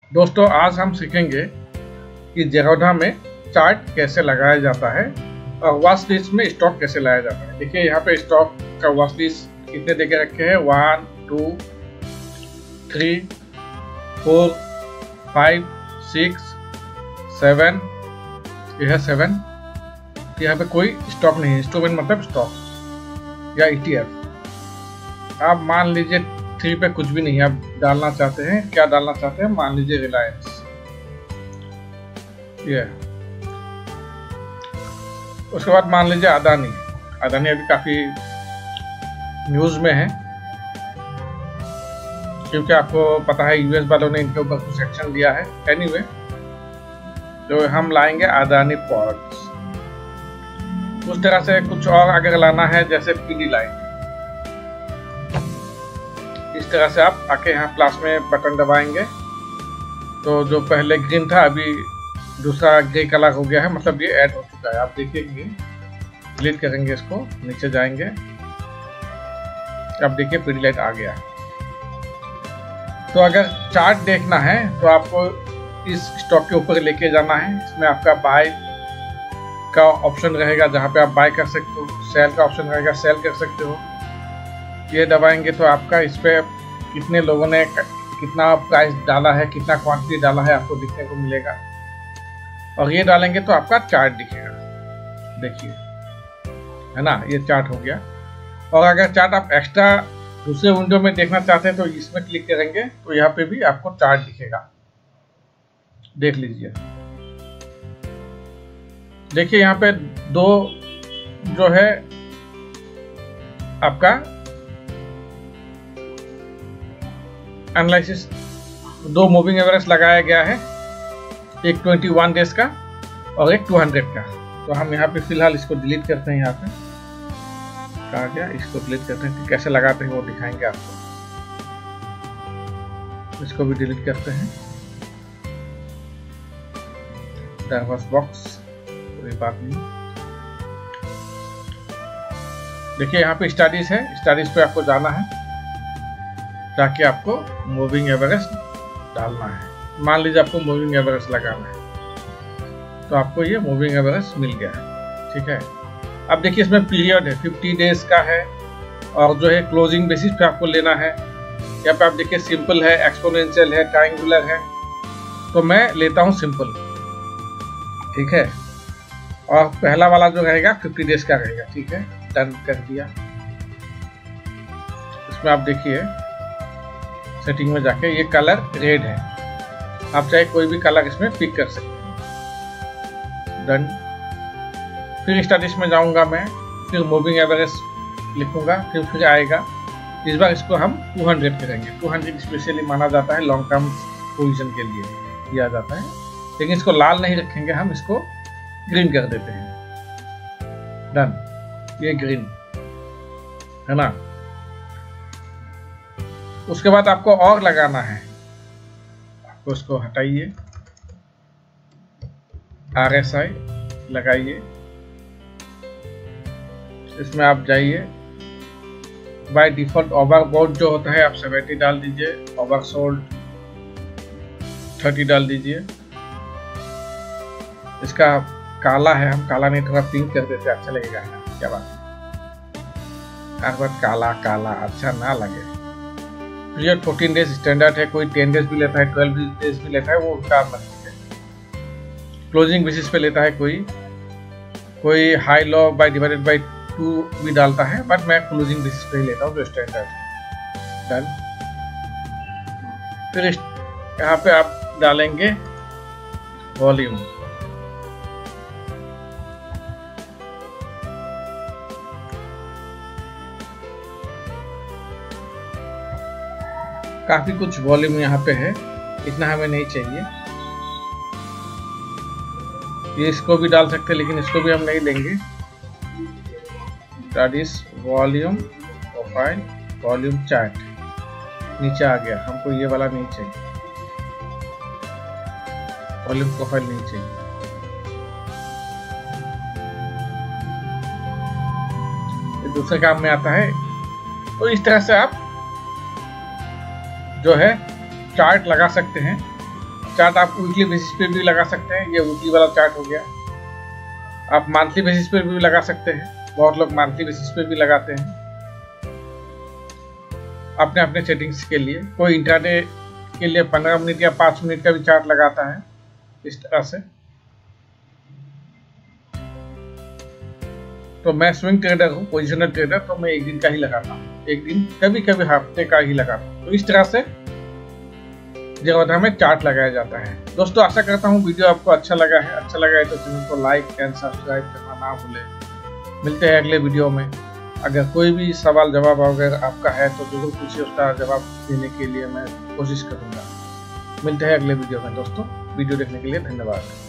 दोस्तों आज हम सीखेंगे कि जेरोधा में चार्ट कैसे लगाया जाता है और वॉच लिस्ट में स्टॉक कैसे लाया जाता है। देखिए यहाँ पे स्टॉक का वॉच लिस्ट कितने देके रखे हैं 1 2 3 4 5 6 7, यह 7। यहाँ पे कोई स्टॉक नहीं है। इंस्ट्रूमेंट मतलब स्टॉक या ETF। आप मान लीजिए 3 पे कुछ भी नहीं, आप डालना चाहते हैं, क्या डालना चाहते हैं, मान लीजिए रिलायंस। ये उसके बाद मान लीजिए अदानी। अदानी अभी काफी न्यूज में है क्योंकि आपको पता है यूएस वालों ने इनके ऊपर कुछ एक्शन लिया है। एनीवे, तो हम लाएंगे अदानी पोर्ट्स। उस तरह से कुछ और अगर लाना है जैसे पीडीलाइट, इस तरह से आप आके यहाँ प्लस में बटन दबाएंगे तो जो पहले ग्रीन था अभी दूसरा ग्रे कलर हो गया है, मतलब ये ऐड हो चुका है। आप देखिए, डिलीट करेंगे इसको, नीचे जाएंगे, अब देखिए पीडीलाइट आ गया। तो अगर चार्ट देखना है तो आपको इस स्टॉक के ऊपर लेके जाना है। इसमें आपका बाय का ऑप्शन रहेगा जहाँ पे आप बाय कर सकते हो, सेल का ऑप्शन रहेगा, सेल कर सकते हो। ये दबाएंगे तो आपका इस पे कितने लोगों ने कितना प्राइस डाला है, कितना क्वांटिटी डाला है आपको दिखने को मिलेगा। और ये डालेंगे तो आपका चार्ट दिखेगा। देखिए, है ना, ये चार्ट हो गया। और अगर चार्ट आप एक्स्ट्रा दूसरे विंडो में देखना चाहते हैं तो इसमें क्लिक करेंगे तो यहाँ पे भी आपको चार्ट दिखेगा। देख लीजिए, देखिए यहाँ पे दो जो है आपका एनालिसिस, 2 मूविंग एवरेज लगाया गया है, एक 21 डेज का और एक 200 का। तो हम यहाँ पे फिलहाल इसको डिलीट करते हैं। यहाँ पे कहा गया, इसको डिलीट करते हैं। कैसे लगाते हैं वो दिखाएंगे आपको। इसको भी डिलीट करते हैं। डायवर्स बॉक्स, कोई बात नहीं। देखिए यहाँ पे स्टडीज है, स्टडीज पे आपको जाना है ताकि आपको मूविंग एवरेज डालना है। मान लीजिए आपको मूविंग एवरेज लगाना है तो आपको ये मूविंग एवरेज मिल गया है। ठीक है, अब देखिए इसमें पीरियड है, 50 डेज का है और जो है क्लोजिंग बेसिस पे आपको लेना है। यहाँ पे आप देखिए सिंपल है, एक्सपोनेंशियल है, ट्रायंगुलर है। तो मैं लेता हूँ सिंपल। ठीक है, और पहला वाला जो रहेगा 50 डेज का रहेगा। ठीक है, डन कर दिया। इसमें आप देखिए सेटिंग में जाके ये कलर रेड है, आप चाहे कोई भी कलर इसमें पिक कर सकते हैं। डन। फिर स्टडीज में जाऊंगा मैं, फिर मूविंग एवरेज लिखूंगा, फिर आएगा। इस बार इसको हम 200 करेंगे। 200 स्पेशली माना जाता है लॉन्ग टर्म पोजीशन के लिए किया जाता है, लेकिन इसको लाल नहीं रखेंगे, हम इसको ग्रीन कर देते हैं। डन, ये ग्रीन है ना। उसके बाद आपको और लगाना है, आपको इसको हटाइए, RSI लगाइए। इसमें आप जाइए, बाय डिफॉल्ट ओवरबॉट जो होता है आप 70 डाल दीजिए, ओवरसोल्ड 30 डाल दीजिए। इसका काला है, हम काला नहीं, थोड़ा पिंक कर देते, अच्छा लगेगा। क्या बात है, हर बार काला काला अच्छा ना लगे। पीरियड 14 डेज स्टैंडर्ड है, कोई 10 डेज भी लेता है, 12 डेज भी लेता है, वो उसका मर्जी है। क्लोजिंग बेसिस पे लेता है, कोई high low by divided by 2 भी डालता है, बट मैं क्लोजिंग बेसिस पे ही लेता हूँ जो स्टैंडर्ड है। डन। फिर यहाँ पे आप डालेंगे वॉल्यूम। काफी कुछ वॉल्यूम यहाँ पे है, इतना हमें नहीं चाहिए। ये इसको भी डाल सकते हैं लेकिन इसको भी हम नहीं लेंगे। That is volume profile, volume chart. नीचे आ गया, हमको ये वाला नहीं चाहिए, वॉल्यूम प्रोफाइल नहीं चाहिए। ये दूसरे काम में आता है। तो इस तरह से आप जो है चार्ट लगा सकते हैं चार्ट आप वीकली बेसिस पे भी लगा सकते हैं, ये वीकली वाला चार्ट हो गया। आप मंथली बेसिस पे भी लगा सकते हैं, बहुत लोग मंथली बेसिस पे भी लगाते हैं। अपने अपने सेटिंग्स के लिए कोई इंट्राडे के लिए 15 मिनट या 5 मिनट का भी चार्ट लगाता है इस तरह से। तो मैं स्विंग ट्रेडर हूँ, पोजिशनल ट्रेडर, तो मैं एक दिन का ही लगाता हूँ, एक दिन कभी कभी हफ्ते का ही लगाता हूँ। तो इस तरह से जगह में चार्ट लगाया जाता है। दोस्तों आशा करता हूँ वीडियो आपको अच्छा लगा है। अच्छा लगा है तो चैनल को लाइक एंड सब्सक्राइब करना ना भूलें। मिलते हैं अगले वीडियो में। अगर कोई भी सवाल जवाब अगर आपका है तो जरूर पूछिए, उसका जवाब देने के लिए मैं कोशिश करूँगा। मिलते हैं अगले वीडियो में दोस्तों। वीडियो देखने के लिए धन्यवाद।